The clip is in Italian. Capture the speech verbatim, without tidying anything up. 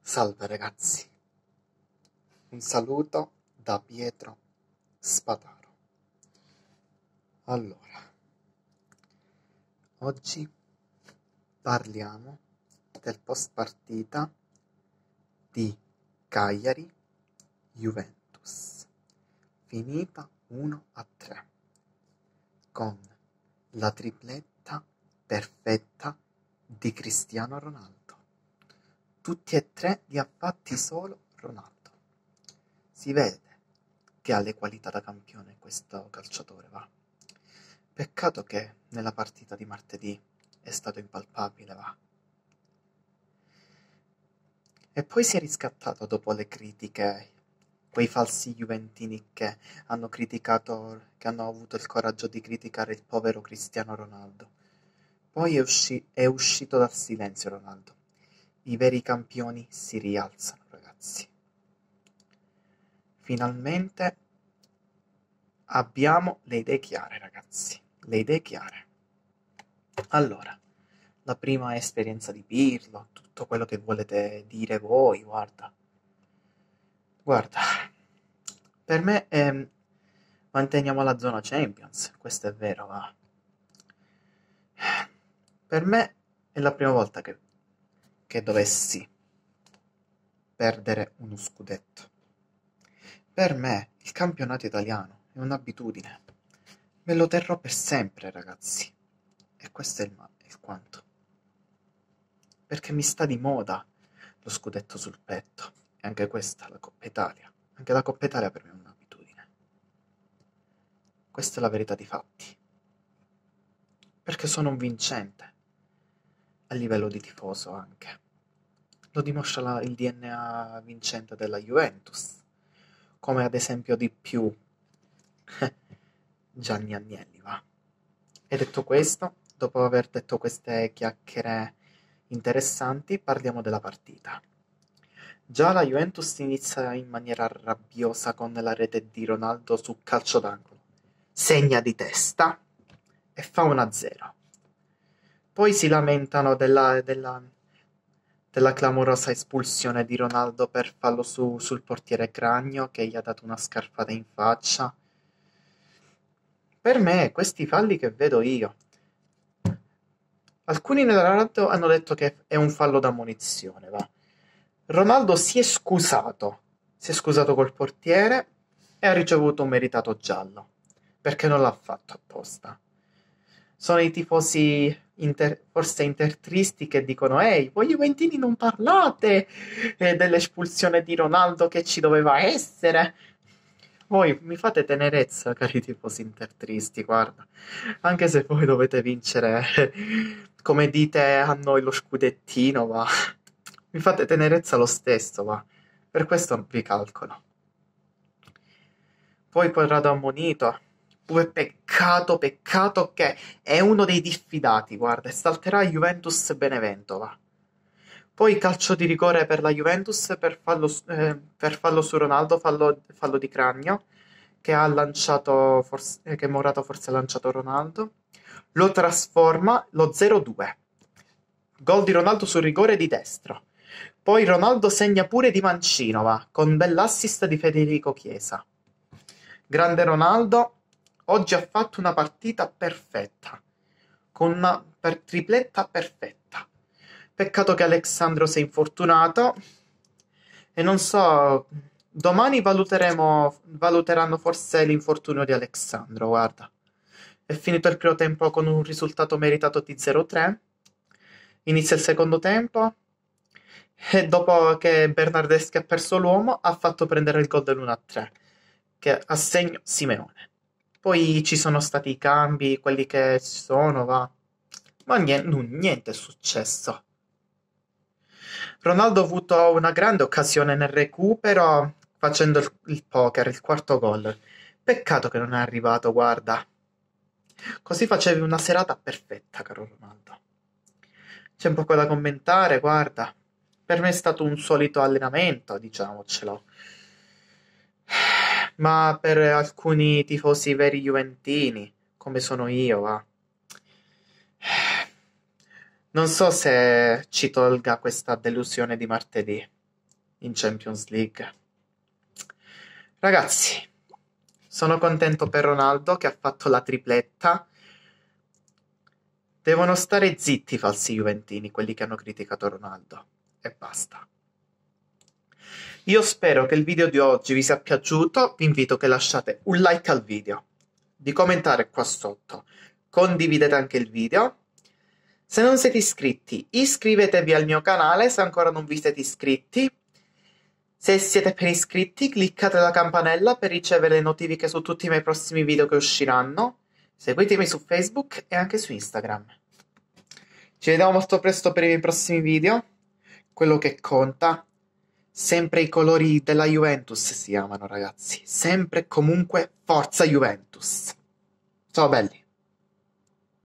Salve ragazzi, un saluto da Pietro Spataro. Allora, oggi parliamo del post partita di Cagliari Juventus, finita uno a tre, con la tripletta perfetta di Cristiano Ronaldo. Tutti e tre li ha fatti solo Ronaldo. Si vede che ha le qualità da campione questo calciatore, va. Peccato che nella partita di martedì è stato impalpabile, va. E poi si è riscattato dopo le critiche, quei falsi juventini che hanno criticato, che hanno avuto il coraggio di criticare il povero Cristiano Ronaldo. Poi è, usci- è uscito dal silenzio Ronaldo. I veri campioni si rialzano, ragazzi. Finalmente abbiamo le idee chiare, ragazzi. Le idee chiare. Allora, la prima esperienza di Pirlo, tutto quello che volete dire voi, guarda. Guarda, per me è... manteniamo la zona Champions, questo è vero, va. Per me è la prima volta che, che dovessi perdere uno scudetto. Per me il campionato italiano è un'abitudine. Me lo terrò per sempre, ragazzi. E questo è il, ma- il quanto. Perché mi sta di moda lo scudetto sul petto. E anche questa, la Coppa Italia. Anche la Coppa Italia per me è un'abitudine. Questa è la verità dei fatti. Perché sono un vincente. A livello di tifoso anche. Lo dimostra la- il D N A vincente della Juventus. Come ad esempio di più Gianni Agnelli, va. E detto questo, dopo aver detto queste chiacchiere interessanti, parliamo della partita. Già la Juventus inizia in maniera rabbiosa con la rete di Ronaldo su calcio d'angolo. Segna di testa e fa uno a zero. Poi si lamentano della, della, della clamorosa espulsione di Ronaldo per fallo su, sul portiere Cragno che gli ha dato una scarpata in faccia. Per me, questi falli che vedo io, alcuni nella radio hanno detto che è un fallo d'ammonizione, va. Ronaldo si è scusato, si è scusato col portiere e ha ricevuto un meritato giallo, perché non l'ha fatto apposta. Sono i tifosi inter- forse intertristi che dicono «Ehi, voi Juventini non parlate eh, dell'espulsione di Ronaldo che ci doveva essere!» Voi mi fate tenerezza, cari tifosi intertristi, guarda. Anche se voi dovete vincere, come dite a noi, lo scudettino, va. Mi fate tenerezza lo stesso, va. Per questo vi calcolo. Poi Quadrado ammonito. Pure peccato, peccato che è uno dei diffidati, guarda, e salterà Juventus Benevento, va. Poi calcio di rigore per la Juventus per fallo, eh, per fallo su Ronaldo, fallo, fallo di Cragno, che ha lanciato, forse, eh, che Morato forse ha lanciato Ronaldo. Lo trasforma, lo zero due. Gol di Ronaldo sul rigore di destro. Poi Ronaldo segna pure di mancino, va, con bell'assist di Federico Chiesa. Grande Ronaldo, oggi ha fatto una partita perfetta, con una per tripletta perfetta. Peccato che Alexandro si è infortunato e non so, domani valuteremo, valuteranno forse l'infortunio di Alexandro, guarda. È finito il primo tempo con un risultato meritato di zero tre, inizia il secondo tempo e dopo che Bernardeschi ha perso l'uomo ha fatto prendere il gol dell'uno a tre, che assegno Simeone. Poi ci sono stati i cambi, quelli che ci sono, va. Ma niente, niente è successo. Ronaldo ha avuto una grande occasione nel recupero facendo il, il poker, il quarto gol. Peccato che non è arrivato, guarda. Così facevi una serata perfetta, caro Ronaldo. C'è un poco da commentare, guarda. Per me è stato un solito allenamento, diciamocelo. Ma per alcuni tifosi veri juventini, come sono io, va. Non so se ci tolga questa delusione di martedì. in Champions League. Ragazzi, sono contento per Ronaldo che ha fatto la tripletta. Devono stare zitti i falsi juventini, quelli che hanno criticato Ronaldo. E basta. Io spero che il video di oggi vi sia piaciuto. Vi invito che lasciate un like al video, di commentare qua sotto, condividete anche il video. Se non siete iscritti, iscrivetevi al mio canale se ancora non vi siete iscritti. Se siete appena iscritti, cliccate la campanella per ricevere le notifiche su tutti i miei prossimi video che usciranno. Seguitemi su Facebook e anche su Instagram. Ci vediamo molto presto per i miei prossimi video. Quello che conta, sempre i colori della Juventus si amano, ragazzi. Sempre e comunque forza Juventus. Ciao belli.